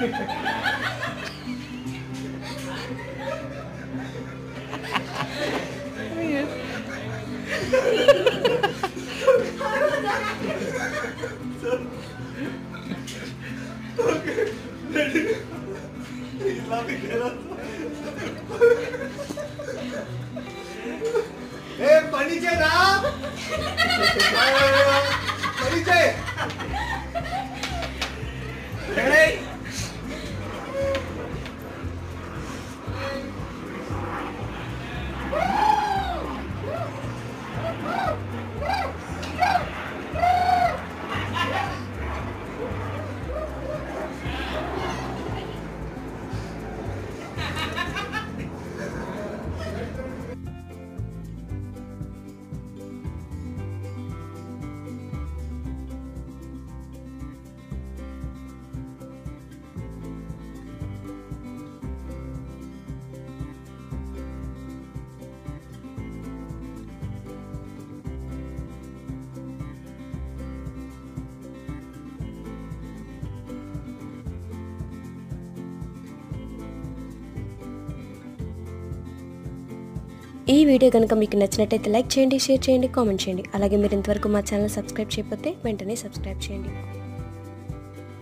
ఈ వీడియో కనుక మీకు నచ్చినట్లయితే లైక్ చేయండి, షేర్ చేయండి, కామెంట్ చేయండి. అలాగే మీరు ఇంతవరకు మా ఛానల్ సబ్స్క్రైబ్ చేయకపోతే వెంటనే సబ్స్క్రైబ్ చేయండి.